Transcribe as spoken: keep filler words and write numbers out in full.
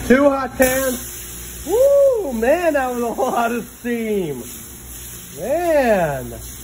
Two hot pans. Woo, man, that was a lot of steam. Man.